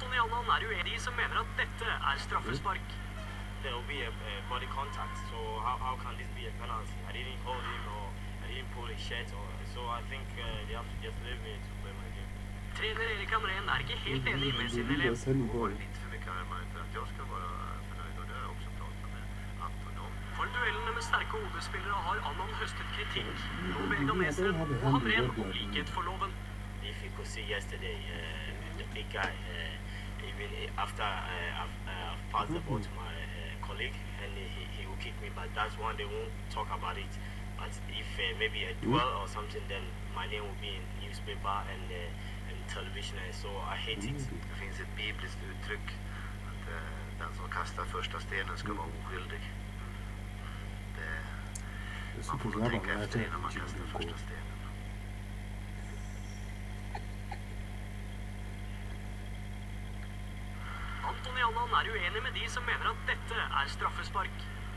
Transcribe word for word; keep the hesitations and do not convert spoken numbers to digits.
Annan er uenig de som mener at dette er straffespark. There will be a, a body contact, so how, how can this be a penalty? I didn't hold him or I didn't pull his shirt, or, so I think uh, they have to just leave me to play my game. Trener Erik Hamren er ikke helt enig med sin elev. Det var litt for mycket närmare för att jag ska vara förnöjd, och det har jag också pratat med Anton om. For duellene med sterke hodespillere har Annan høstet kritikk. Nå ber Gameseren og Hamren om likhet for loven. If you could see yesterday, uh, the big guy, uh, even after uh, I've uh, passed the ball to my uh, colleague, and he, he will kick me, but that's one they won't talk about it. But if uh, maybe a duel or something, then my name will be in newspaper and, uh, and television, and so I hate it. Det finns ett bibliskt uttryck att uh, den som kastar första stenen ska vara oskyldig. Det, man får nog tänka efter innan man kastar första stenen. Anton Annan er uenig med de som mener at dette er straffespark.